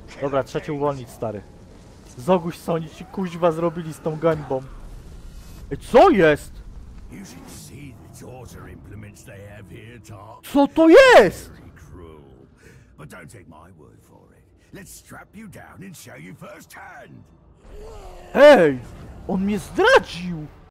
Dobra, trzeba cię uwolnić, stary. Zoguś, co oni ci kuźwa zrobili z tą gańbą. Ej, co jest? You should see the torture implements they have here, Tark. Co to jest? Very cruel. But don't take my word for it. Let's strap you down and show you firsthand. Ej! On mnie zdradził!